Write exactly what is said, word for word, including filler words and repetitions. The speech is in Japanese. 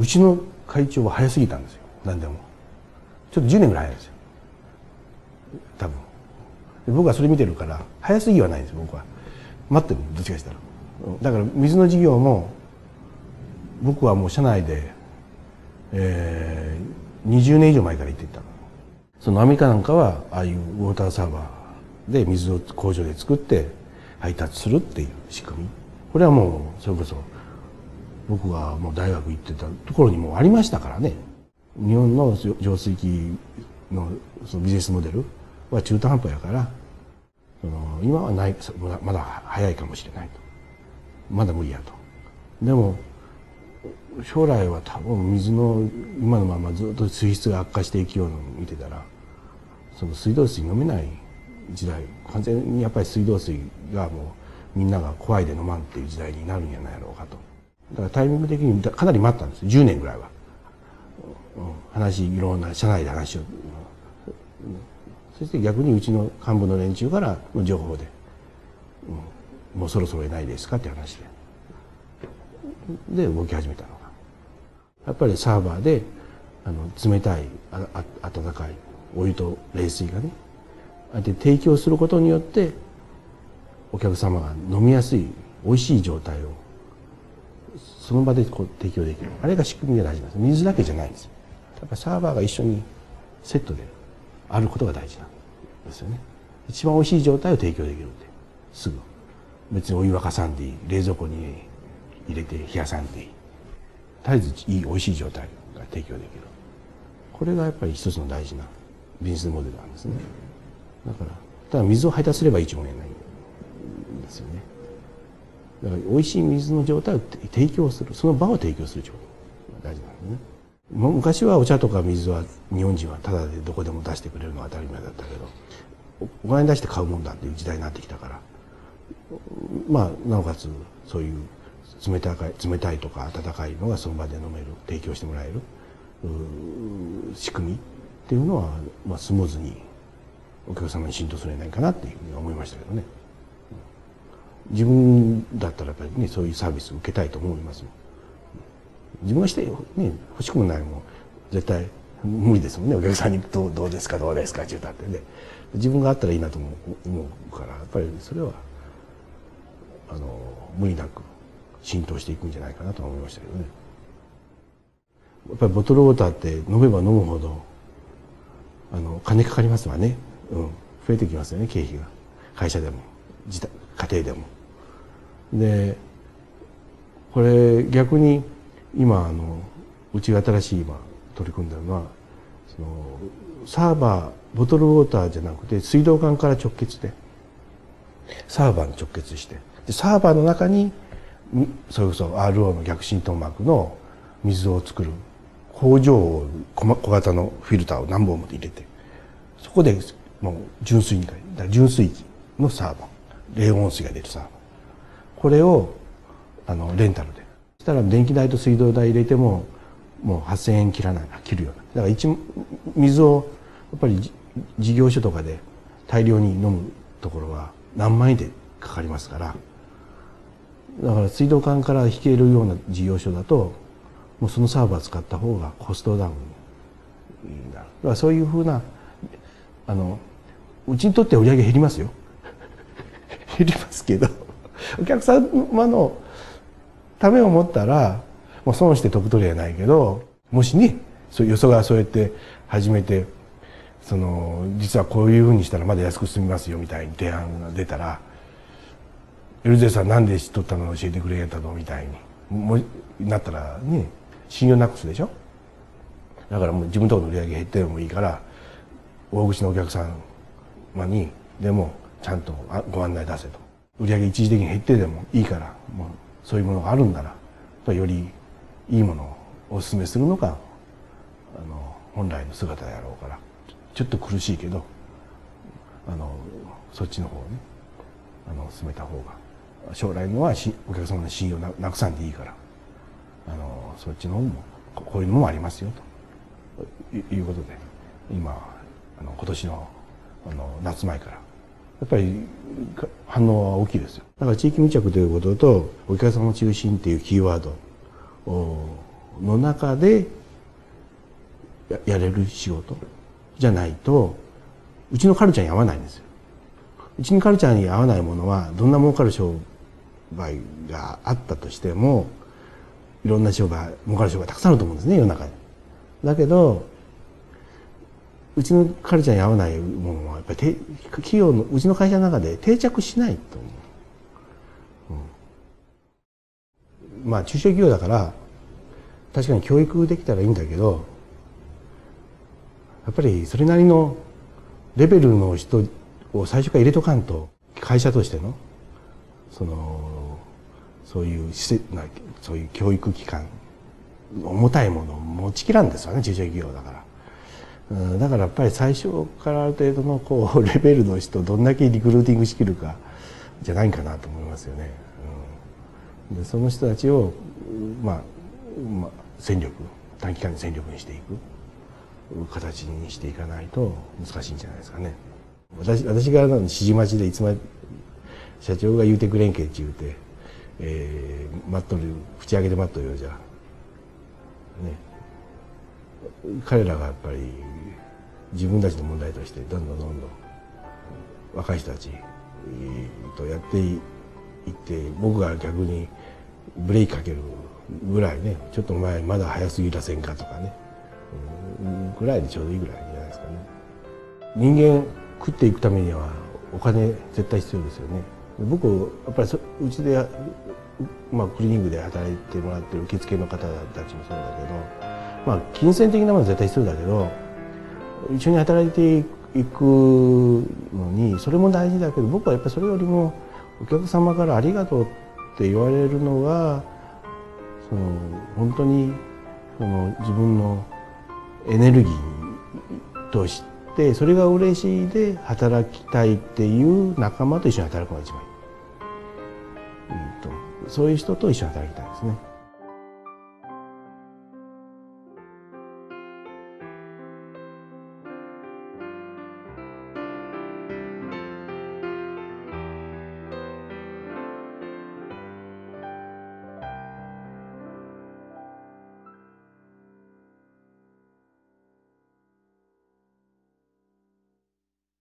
うちの会長は早すぎたんですよ。何でもちょっとじゅうねんぐらい早いんですよ多分。僕はそれ見てるから早すぎはないんですよ。僕は待ってる、どっちかしたら。だから水の事業も僕はもう社内で、えー、にじゅうねん以上前から言っていた。そのアメリカなんかはああいうウォーターサーバーで水を工場で作って配達するっていう仕組み、これはもうそれこそ僕がもう大学行ってたところにもうありましたからね。日本の浄水器のそのビジネスモデルは中途半端やから、その今はないまだ早いかもしれないと、まだ無理やと。でも将来は多分水の今のままずっと水質が悪化していくようなのを見てたら、その水道水飲めない時代、完全にやっぱり水道水がもうみんなが怖いで飲まんっていう時代になるんじゃないだろうかと。だからタイミング的にかなり待ったんですよ、じゅうねんぐらいは。話、いろんな社内で話を、そして逆にうちの幹部の連中からの情報で、うん、もうそろそろないですかって話でで動き始めたのが、やっぱりサーバーであの冷たいああ温かいお湯と冷水がね、あえて提供することによってお客様が飲みやすい美味しい状態をその場でこう提供できる、あれが仕組みが大事なんです。水だけじゃないんですよ。やっぱりサーバーが一緒にセットであることが大事なんですよね。一番美味しい状態を提供できるって、すぐ別にお湯沸かさんでいい、冷蔵庫に入れて冷やさんでいい、絶えずいい美味しい状態が提供できる。これがやっぱり一つの大事なビジネスモデルなんですね。だからただ水を配達すればいいとも言えないんですよね。だから美味しい水の状態を提供する、その場を提供する状態が大事なんですね。昔はお茶とか水は日本人はタダでどこでも出してくれるのが当たり前だったけど、お金出して買うもんだっていう時代になってきたから、まあなおかつそういう冷たい冷たいとか温かいのがその場で飲める、提供してもらえる仕組みっていうのは、まあ、スムーズにお客様に浸透するんじゃないかなっていうふうに思いましたけどね。自分だったらやっぱりね、そういうサービスを受けたいと思いますもん。自分がしてね、欲しくもないもん絶対無理ですもんね。お客さんにどうどうですかどうですかって言ったってね、自分があったらいいなと思うから、やっぱりそれはあの無理なく浸透していくんじゃないかなと思いましたけどね。やっぱりボトルウォーターって飲めば飲むほどあの金かかりますわね。うん、増えてきますよね、経費が。会社でも自宅家庭でも。でこれ逆に今あのうちが新しい今取り組んでるのは、そのサーバーボトルウォーターじゃなくて水道管から直結でサーバーに直結して、でサーバーの中にそれこそ アールオー の逆浸透膜の水を作る工場を小型のフィルターを何本も入れて、そこでもう純水にだから純水器のサーバー、冷温水が出るサーバー、これをあのレンタルで、そしたら電気代と水道代入れてももうはっせんえん切らない、切るような。だから一水をやっぱり事業所とかで大量に飲むところは何万円でかかりますから、だから水道管から引けるような事業所だともうそのサーバー使った方がコストダウンになる。だからそういうふうなあのうちにとって売り上げ減りますよ減りますけど、お客様のためを持ったらもう損して得取りはないけど、もしね、そうよそがそうやって始めて、その実はこういうふうにしたらまだ安く済みますよみたいに提案が出たら、エルゼさんなんで知っとったの教えてくれたのみたいにもなったらね、信用なくすでしょ。だからもう自分のところの売り上げ減ってもいいから、大口のお客様にでもちゃんとご案内出せと。売り上げ一時的に減ってでもいいから、もうそういうものがあるんならよりいいものをお勧めするのがあの本来の姿であろうから、ちょっと苦しいけどあのそっちの方をねあの進めた方が、将来のはしお客様の信用ななくさんでいいから、あのそっちの方もこういうのもありますよということで、今あの今年のあの夏前からやっぱり反応は大きいですよ。だから地域密着ということとお客様中心っていうキーワードをの中でややれる仕事じゃないとうちのカルチャーに合わないんですよ。うちのカルチャーに合わないものはどんな儲かる商売があったとしてもいろんな商売儲かる商売たくさんあると思うんですね、世の中に。だけどうちのカルチャーに合わないものはやっぱり企業のうちの会社の中で定着しないと思う、うん、まあ中小企業だから確かに教育できたらいいんだけどやっぱりそれなりのレベルの人を最初から入れとかんと会社としてのそのそういう施設なそういう教育機関重たいものを持ちきらんですよね、中小企業だから。うん、だからやっぱり最初からある程度のこうレベルの人どんだけリクルーティングしきるかじゃないかなと思いますよね。うん、でその人たちを、まあ、まあ戦力短期間に戦力にしていく形にしていかないと難しいんじゃないですかね。私私が指示待ちでいつまで社長が言うてくれんけんち言うて、えー、待っとる口上げで待っとるようじゃね、彼らがやっぱり自分たちの問題としてどんどんどんどん若い人たちとやっていって僕が逆にブレーキかけるぐらいね、ちょっと前まだ早すぎらせんかとかね、うん、ぐらいでちょうどいいぐらいじゃないですかね。人間食っていくためにはお金絶対必要ですよね。僕やっぱりうちで、まあ、クリーニングで働いてもらってる受付の方たちもそうだけど、まあ金銭的なものは絶対必要だけど一緒に働いていくのにそれも大事だけど、僕はやっぱりそれよりもお客様からありがとうって言われるのがその本当にその自分のエネルギーとしてそれが嬉しいで働きたいっていう仲間と一緒に働くのが一番いいと、そういう人と一緒に働きたいですね。